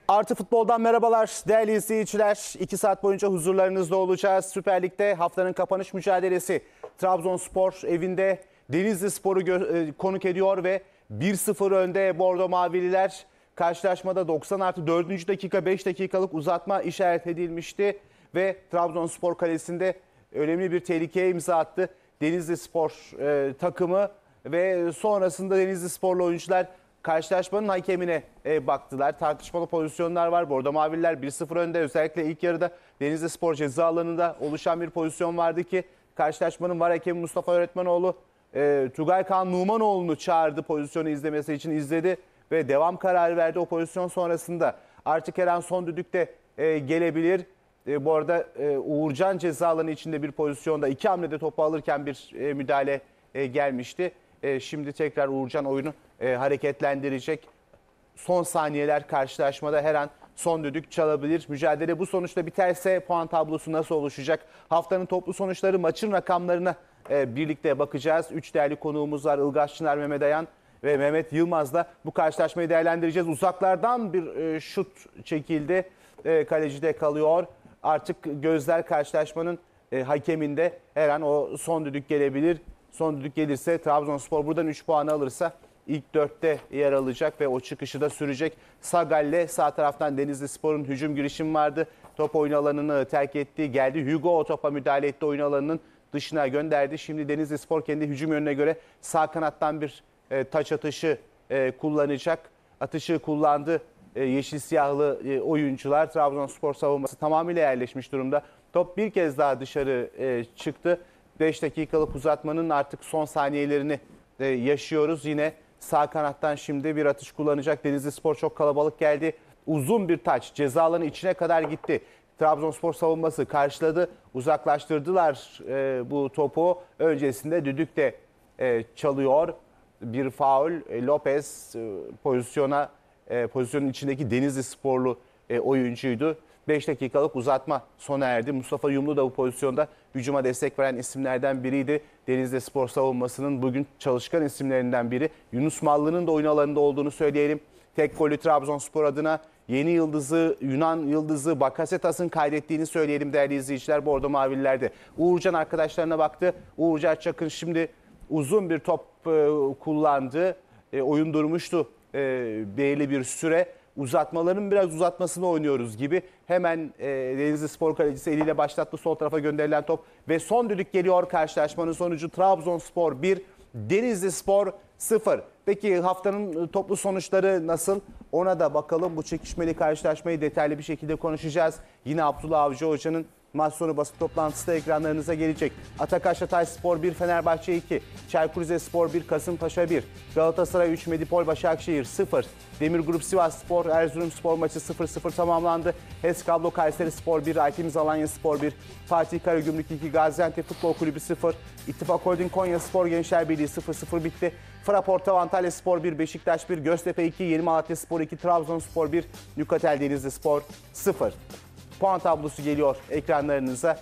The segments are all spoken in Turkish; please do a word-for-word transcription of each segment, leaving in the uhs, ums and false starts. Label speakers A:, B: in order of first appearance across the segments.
A: Artı Futbol'dan merhabalar değerli izleyiciler. iki saat boyunca huzurlarınızda olacağız. Süper Lig'de haftanın kapanış mücadelesi. Trabzonspor evinde Denizlispor'u e, konuk ediyor ve bir sıfır önde Bordo Mavililer. Karşılaşmada doksan artı dördüncü dakika beş dakikalık uzatma işaret edilmişti. Ve Trabzonspor kalesinde önemli bir tehlikeye imza attı Denizlispor e, takımı. Ve sonrasında Denizlisporlu oyuncular karşılaşmanın hakemine e, baktılar. Tartışmalı pozisyonlar var. Bordo Mavililer bir sıfır önde. Özellikle ilk yarıda Denizlispor ceza alanında oluşan bir pozisyon vardı ki karşılaşmanın var hakemi Mustafa Öğretmenoğlu e, Tugay Kaan Numanoğlu'nu çağırdı pozisyonu izlemesi için, izledi ve devam kararı verdi. O pozisyon sonrasında artık her an son düdük de e, gelebilir. E, bu arada e, Uğurcan ceza alanı içinde bir pozisyonda iki hamlede topu alırken bir e, müdahale e, gelmişti. E, şimdi tekrar Uğurcan oyunu e, hareketlendirecek. Son saniyeler karşılaşmada her an son düdük çalabilir. Mücadele bu sonuçta biterse puan tablosu nasıl oluşacak? Haftanın toplu sonuçları, maçın rakamlarına e, birlikte bakacağız. Üç değerli konuğumuz var. Ilgaz Çınar, Mehmet Ayan ve Mehmet Yılmaz'la bu karşılaşmayı değerlendireceğiz. Uzaklardan bir e, şut çekildi. E, kalecide kalıyor. Artık gözler karşılaşmanın e, hakeminde, her an o son düdük gelebilir. Son düdük gelirse Trabzonspor buradan üç puanı alırsa ilk dörtte yer alacak ve o çıkışı da sürecek. Sagal'le sağ taraftan Denizlispor'un hücum girişimi vardı. Top oyun alanını terk etti. Geldi Hugo o topa müdahale etti. Oyun alanının dışına gönderdi. Şimdi Denizlispor kendi hücum yönüne göre sağ kanattan bir e, taç atışı e, kullanacak. Atışı kullandı e, yeşil siyahlı e, oyuncular. Trabzonspor savunması tamamıyla yerleşmiş durumda. Top bir kez daha dışarı e, çıktı. beş dakikalık uzatmanın artık son saniyelerini e, yaşıyoruz. Yine sağ kanattan şimdi bir atış kullanacak. Denizlispor çok kalabalık geldi. Uzun bir taç ceza alanı içine kadar gitti. Trabzonspor savunması karşıladı. Uzaklaştırdılar e, bu topu. Öncesinde düdük de e, çalıyor. Bir faul. E, Lopez e, pozisyona e, pozisyonun içindeki Denizlisporlu e, oyuncuydu. beş dakikalık uzatma sona erdi. Mustafa Yumlu da bu pozisyonda hücuma destek veren isimlerden biriydi. Denizlispor savunmasının bugün çalışkan isimlerinden biri. Yunus Mallı'nın da oyun alanında olduğunu söyleyelim. Tek golü Trabzonspor adına yeni yıldızı, Yunan yıldızı Bakasetas'ın kaydettiğini söyleyelim değerli izleyiciler. Bordo Mavililer'de. Uğurcan arkadaşlarına baktı. Uğurcan Çakın şimdi uzun bir top e, kullandı. E, oyun durmuştu e, belirli bir süre. Uzatmaların biraz uzatmasını oynuyoruz gibi. Hemen e, Denizlispor kalecisi eliyle başlattı sol tarafa gönderilen top. Ve son düdük geliyor. Karşılaşmanın sonucu Trabzonspor bir, Denizlispor sıfır. Peki haftanın toplu sonuçları nasıl? Ona da bakalım. Bu çekişmeli karşılaşmayı detaylı bir şekilde konuşacağız. Yine Abdullah Avcı Hoca'nın maç sonu basın toplantısı da ekranlarınıza gelecek. Atakaş Hatayspor bir, Fenerbahçe iki, Çaykur Rizespor bir, Kasımpaşa bir, Galatasaray üç, Medipol Başakşehir sıfır, Demirgrup Sivasspor Erzurumspor maçı sıfır sıfır tamamlandı. H E S Kablo Kayserispor bir, Aytemiz Alanyaspor bir, Fatih Karagümrük iki, Gaziantep Futbol Kulübü sıfır, İttifak Holding Konyaspor Gençler Birliği sıfır sıfır bitti. Fraport Antalyaspor bir, Beşiktaş bir, Göztepe iki, Yeni Malatyaspor iki, Trabzonspor bir, Yukatel Denizlispor sıfır. Puan tablosu geliyor ekranlarınıza.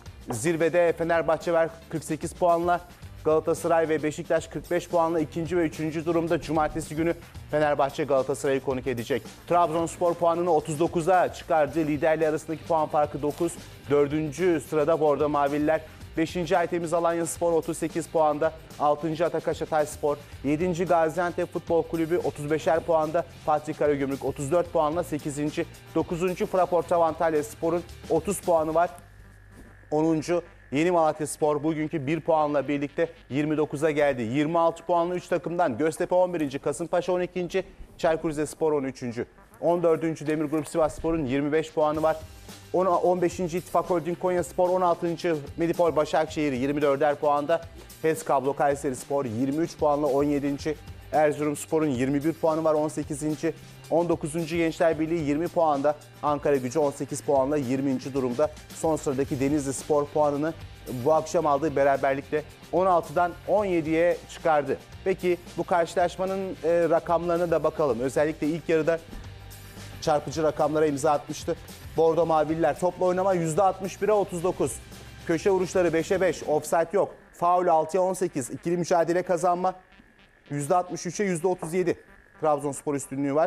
A: Zirvede Fenerbahçe var kırk sekiz puanla. Galatasaray ve Beşiktaş kırk beş puanla ikinci ve üçüncü durumda. Cumartesi günü Fenerbahçe Galatasaray'ı konuk edecek. Trabzonspor puanını otuz dokuza çıkardı. Liderle arasındaki puan farkı dokuz. dördüncü sırada Bordo Mavililer. beşinci Aytemiz Alanyaspor otuz sekiz puanda. altıncı Atakaş Hatayspor. yedinci Gaziantep Futbol Kulübü otuz beşer puanda. Fatih Karagümrük otuz dört puanla sekizinci dokuzuncu Fraport Antalyaspor'un otuz puanı var. onuncu Yeni Malatyaspor bugünkü bir puanla birlikte yirmi dokuza geldi. yirmi altı puanlı üç takımdan Göztepe on birinci, Kasımpaşa on ikinci, Çaykur Rizespor on üçüncü on dördüncü Demirgrup Sivasspor'un yirmi beş puanı var. on beşinci İttifak Holding Konyaspor, on altıncı Medipol Başakşehir yirmi dörder puanda. H E S Kablo Kayserispor yirmi üç puanla on yedinci Erzurumspor'un yirmi bir puanı var on sekizinci on dokuzuncu Gençler Birliği yirmi puanda. Ankaragücü on sekiz puanla yirminci durumda. Son sıradaki Denizlispor puanını bu akşam aldığı beraberlikle on altıdan on yediye çıkardı. Peki bu karşılaşmanın e, rakamlarına da bakalım. Özellikle ilk yarıda çarpıcı rakamlara imza atmıştı Bordo Mavililer. Topla oynama yüzde altmış bire otuz dokuz. Köşe vuruşları beşe beş. Offside yok. Faul altıya on sekiz. İkili mücadele kazanma yüzde altmış üçe yüzde otuz yedi. Trabzonspor üstünlüğü var.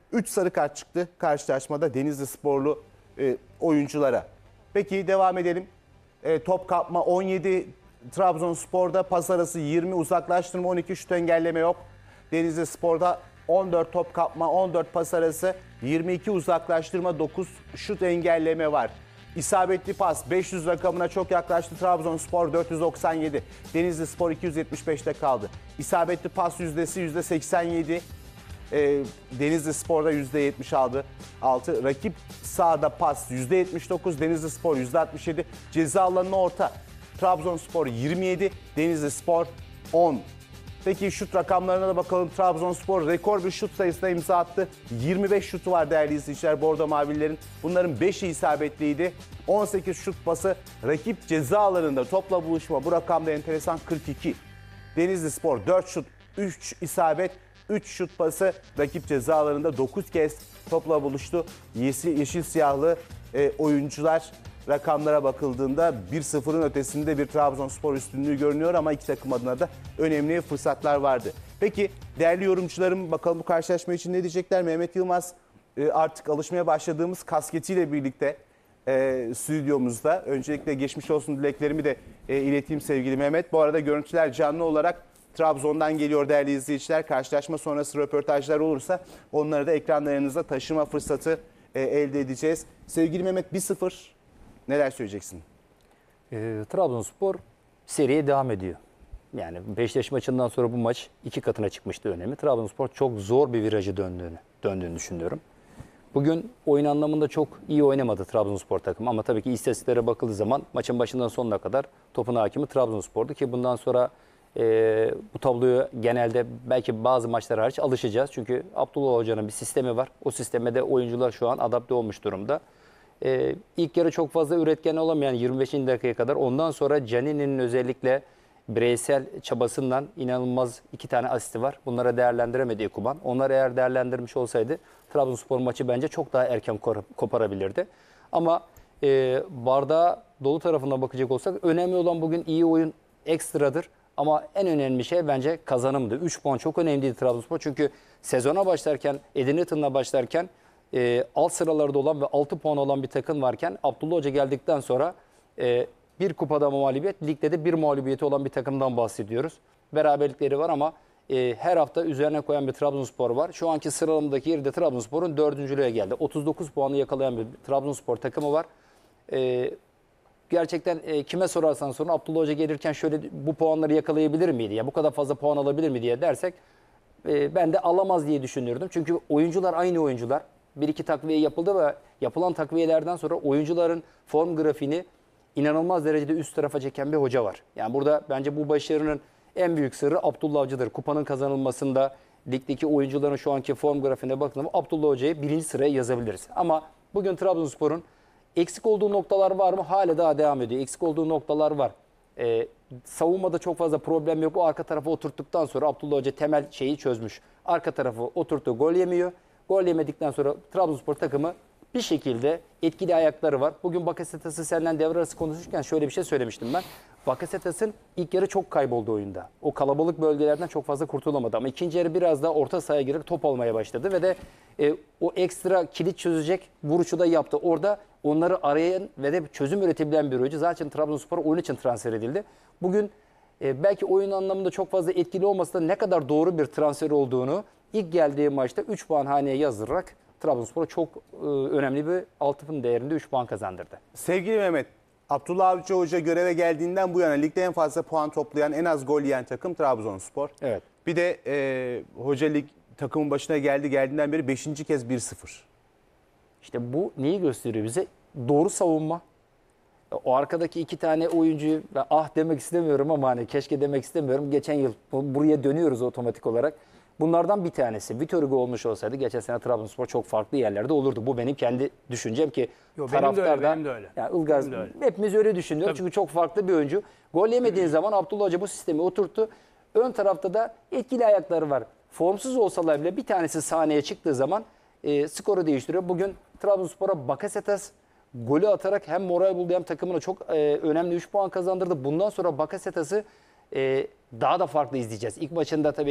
A: üç sarı kart çıktı karşılaşmada Denizli Sporlu e, oyunculara. Peki devam edelim. E, top kapma on yedi Trabzonspor'da, pas arası yirmi, uzaklaştırma on iki, şut engelleme yok. Denizli Spor'da on dört top kapma, on dört pas arası, yirmi iki uzaklaştırma, dokuz şut engelleme var. İsabetli pas beş yüz rakamına çok yaklaştı Trabzonspor, dört yüz doksan yedi. Denizli Spor iki yüz yetmiş beşte kaldı. İsabetli pas yüzdesi yüzde seksen yedi. E, Denizli Spor'da yüzde yetmiş aldı. altı. Rakip sahada pas yüzde yetmiş dokuz, Denizli Spor yüzde altmış yedi. Ceza alanına orta. Trabzonspor yirmi yedi, Denizli Spor on. Peki şut rakamlarına da bakalım. Trabzonspor rekor bir şut sayısına imza attı. yirmi beş şutu var değerli izleyiciler Bordo Mavililerin. Bunların beşi isabetliydi. on sekiz şut pası. Rakip ceza alanında topla buluşma. Bu rakamda enteresan, kırk iki. Denizli Spor dört şut, üç isabet, üç şut pası. Rakip ceza alanında dokuz kez topla buluştu. Yeşil, yeşil siyahlı e, oyuncular rakamlara bakıldığında bir sıfırın ötesinde bir Trabzonspor üstünlüğü görünüyor ama iki takım adına da önemli fırsatlar vardı. Peki değerli yorumcularım, bakalım bu karşılaşma için ne diyecekler? Mehmet Yılmaz e, artık alışmaya başladığımız kasketiyle birlikte e, stüdyomuzda. Öncelikle geçmiş olsun dileklerimi de e, ileteyim sevgili Mehmet. Bu arada görüntüler canlı olarak Trabzon'dan geliyor değerli izleyiciler. Karşılaşma sonrası röportajlar olursa onları da ekranlarınıza taşıma fırsatı e, elde edeceğiz. Sevgili Mehmet, bir sıfır. Neler söyleyeceksin?
B: E, Trabzonspor seriye devam ediyor. Yani Beşiktaş maçından sonra bu maç iki katına çıkmıştı önemi. Trabzonspor çok zor bir virajı döndüğünü, döndüğünü düşünüyorum. Bugün oyun anlamında çok iyi oynamadı Trabzonspor takımı ama tabii ki istatistiklere bakıldığı zaman maçın başından sonuna kadar topun hakimi Trabzonspor'du ki bundan sonra e, bu tabloyu genelde belki bazı maçlar hariç alışacağız. Çünkü Abdullah Hoca'nın bir sistemi var. O sisteme de oyuncular şu an adapte olmuş durumda. Ee, ilk yarı çok fazla üretken olamayan yirmi beşinci dakikaya kadar, ondan sonra Canini'nin özellikle bireysel çabasından inanılmaz iki tane asisti var. Bunlara değerlendiremedi Ekuban. Onlar eğer değerlendirmiş olsaydı Trabzonspor maçı bence çok daha erken koparabilirdi. Ama e, bardağa dolu tarafına bakacak olsak önemli olan bugün iyi oyun ekstradır. Ama en önemli şey bence kazanımdı. üç puan çok önemliydi Trabzonspor. Çünkü sezona başlarken, Edirne'ye başlarken E, alt sıralarda olan ve altı puan olan bir takım varken Abdullah Hoca geldikten sonra e, bir kupada mağlubiyet, ligde de bir mağlubiyeti olan bir takımdan bahsediyoruz. Beraberlikleri var ama e, her hafta üzerine koyan bir Trabzonspor var. Şu anki sıralamadaki yeri de Trabzonspor'un dördüncülüğe geldi. otuz dokuz puanı yakalayan bir Trabzonspor takımı var. E, gerçekten e, kime sorarsan sorun Abdullah Hoca gelirken şöyle bu puanları yakalayabilir miydi? Ya bu kadar fazla puan alabilir mi diye dersek e, ben de alamaz diye düşünürdüm. Çünkü oyuncular aynı oyuncular. Bir iki takviye yapıldı ve yapılan takviyelerden sonra oyuncuların form grafiğini inanılmaz derecede üst tarafa çeken bir hoca var. Yani burada bence bu başarının en büyük sırrı Abdullah Avcı'dır. Kupanın kazanılmasında, ligdeki oyuncuların şu anki form grafiğine bakıldığında Abdullah Hoca'yı birinci sıraya yazabiliriz. Ama bugün Trabzonspor'un eksik olduğu noktalar var mı? Hala daha devam ediyor. Eksik olduğu noktalar var. Ee, savunmada çok fazla problem yok. O arka tarafa oturttuktan sonra Abdullah Hoca temel şeyi çözmüş. Arka tarafı oturttu, gol yemiyor. Gol yemedikten sonra Trabzonspor takımı bir şekilde etkili ayakları var. Bugün Bakasetas'ı senden devre arası konuşurken şöyle bir şey söylemiştim ben. Bakasetas'ın ilk yarı çok kayboldu oyunda. O kalabalık bölgelerden çok fazla kurtulamadı. Ama ikinci yarı biraz daha orta sahaya girerek top almaya başladı. Ve de e, o ekstra kilit çözecek vuruşu da yaptı. Orada onları arayan ve de çözüm üretebilen bir oyuncu. Zaten Trabzonspor oyun için transfer edildi. Bugün e, belki oyun anlamında çok fazla etkili olmasa da ne kadar doğru bir transfer olduğunu İlk geldiği maçta üç puan haneye yazdırarak Trabzonspor'a çok e, önemli bir altın değerinde üç puan kazandırdı.
A: Sevgili Mehmet, Abdullah Avcı Hoca göreve geldiğinden bu yana ligde en fazla puan toplayan, en az gol yiyen takım Trabzonspor.
B: Evet.
A: Bir de e, Hoca lig takımın başına geldi, geldiğinden beri beşinci kez bir sıfır.
B: İşte bu neyi gösteriyor bize? Doğru savunma. O arkadaki iki tane oyuncuyu ah demek istemiyorum ama hani keşke demek istemiyorum. Geçen yıl buraya dönüyoruz otomatik olarak. Bunlardan bir tanesi Vitor Hugo olmuş olsaydı geçen sene Trabzonspor çok farklı yerlerde olurdu. Bu benim kendi düşüncem ki
C: Yo,
B: taraftarda.
C: Benim de öyle. Benim de öyle.
B: Yani Ilgaz,
C: Benim de öyle.
B: hepimiz öyle düşünüyoruz. Çünkü çok farklı bir oyuncu. Gol yemediği zaman Abdullah Hoca bu sistemi oturttu. Ön tarafta da etkili ayakları var. Formsuz olsalar bile bir tanesi sahneye çıktığı zaman e, skoru değiştiriyor. Bugün Trabzonspor'a Bakasetas golü atarak hem moral buldu hem takımına çok e, önemli üç puan kazandırdı. Bundan sonra Bakasetas'ı e, daha da farklı izleyeceğiz. İlk maçında tabii